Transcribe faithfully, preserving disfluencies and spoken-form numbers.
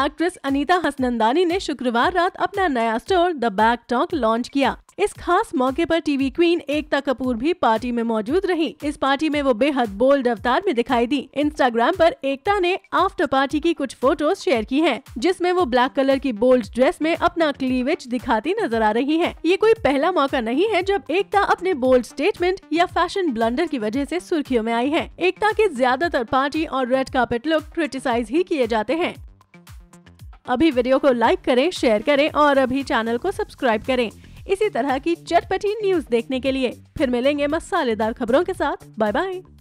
Actress Anita Hasnandani ने शुक्रवार रात अपना नया store the back talk launch किया। इस खास मौके पर टीवी क्वीन एकता कपूर भी पार्टी में मौजूद रही। इस पार्टी में वो बेहद बोल्ड अवतार में दिखाई दी। इंस्टाग्राम पर एकता ने आफ्टर पार्टी की कुछ फोटोज शेयर की हैं, जिसमें वो ब्लैक कलर की बोल्ड ड्रेस में अपना क्लीवेज दिखाती नजर आ रही हैं। ये कोई पहला मौका नहीं है जब एकता अपने बोल्ड स्टेटमेंट या फैशन ब्लंडर की वजह से सुर्खियों में आई है। एकता के ज्यादातर पार्टी और रेड कार्पेट लुक क्रिटिसाइज ही किए जाते हैं। अभी वीडियो को लाइक करें, शेयर करें और अभी चैनल को सब्सक्राइब करें इसी तरह की चटपटी न्यूज देखने के लिए। फिर मिलेंगे मसालेदार खबरों के साथ। Bye bye.